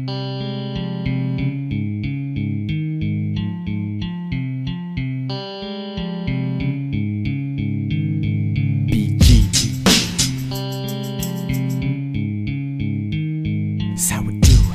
That's how it do,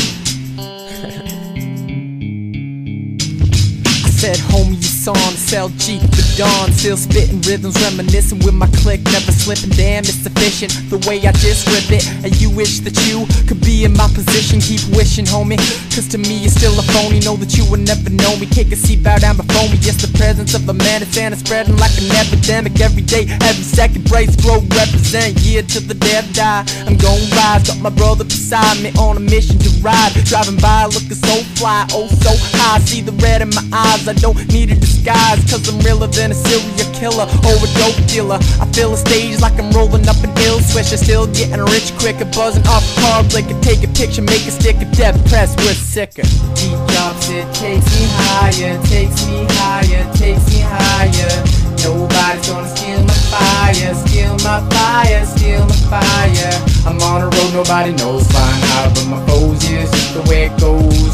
I said, homie, it's on, it's LG, the dawn. Still spitting rhythms, reminiscing with my clique, never slipping, damn, it's sufficient the way I just rip it. And you wish that you could be in my position, keep wishing, homie, cause to me you're still a phony. Know that you would never know me, take a seat, bow down before me. Yes, the presence of a man is and it's spreading like an epidemic. Every day, every second, brace, grow, represent, year till the day I die. I'm gon' rise, got my brother beside me on a mission to ride. Driving by, looking so fly, oh so high. See the red in my eyes, I don't need a disguise, cause I'm realer than a serial killer or a dope dealer. I feel a stage like I'm rolling up an ill switch. Still getting rich quicker, buzzing off hard liquor. Take a picture, make a sticker, death press, we're sicker. Deep drops, it takes me higher, takes me higher, takes me higher. Nobody's gonna steal my fire, steal my fire, steal my fire. I'm on a road nobody knows, flying high, but my foes, yeah, it's just the way it goes.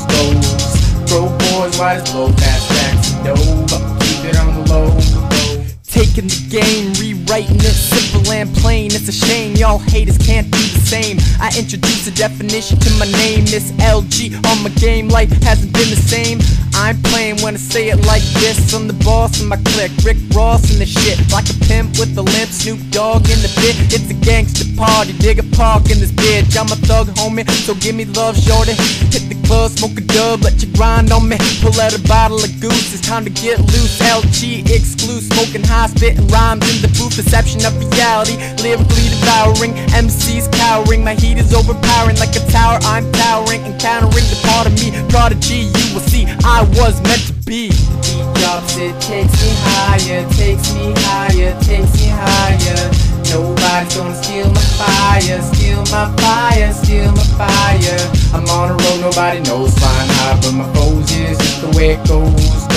Broke boys, why it's low, fast stacks of dough, but keep it on the low. Taking the game, rewriting it simple and plain. It's a shame y'all haters can't do the same. I introduce a definition to my name. It's LG on my game, life hasn't been the same. I'm playing when I say it like this. I'm the boss of my clique, Rick Ross in the shit. Like a pimp with a limp, Snoop Dogg in the pit. It's a gangster party, dig a park in this bitch. I'm a thug homie, so give me love shorty. Hit the club, smoke a dub, let you grind on me. Pull out a bottle of goose, it's time to get loose. LG exclusive, smoking high, spitting rhymes in the booth. Perception of reality, lyrically devouring. MCs cowering, my heat is overpowering. Like a tower, I'm towering, encountering the part of me. Prodigy, you will see, I was meant to be. Deep drops, it takes me higher, takes me higher, takes me higher. Nobody's gonna steal my fire, steal my fire, steal my fire. I'm on a road nobody knows, flying high, but my foes, yeah, it's just the way it goes.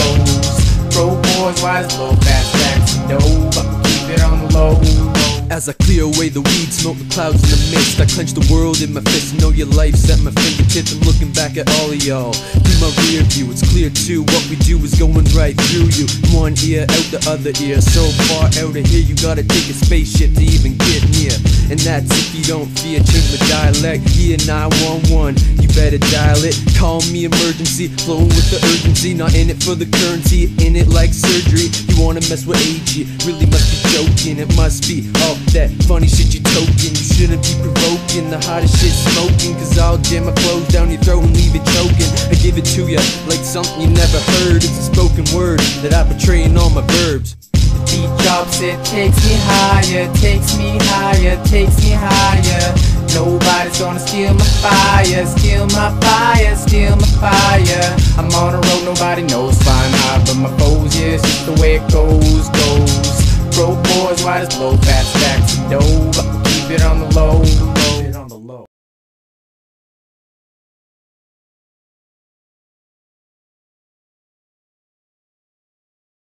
Broke boys, why it's low, fast stacks of dough, but keep it on the low. As I clear away the weeds, smoke the clouds in the mist, I clench the world in my fist. Know your life's at my fingertips. I'm looking back at all of y'all through my rear view. It's clear too, what we do is going right through you. One ear out the other ear. So far out of here, you gotta take a spaceship to even get near. And that's if you don't fear, change my dialect. Yeah, 911, you better dial it. Call me emergency, flowing with the urgency. Not in it for the currency, in it like surgery. You wanna mess with AG, really must be joking. It must be all that funny shit you token. You shouldn't be provoking the hottest shit smoking, cause I'll jam my flows down your throat and leave it choking. I give it to ya like something you never heard. It's a spoken word that I portray in all my verbs. The beat drops, it takes me higher, takes me higher, takes me higher. Nobody's gonna steal my fire, steal my fire, steal my fire. I'm on a road nobody knows, flying high, but my foes, yeah, it's just the way it goes. Broke boys, why it's low, fast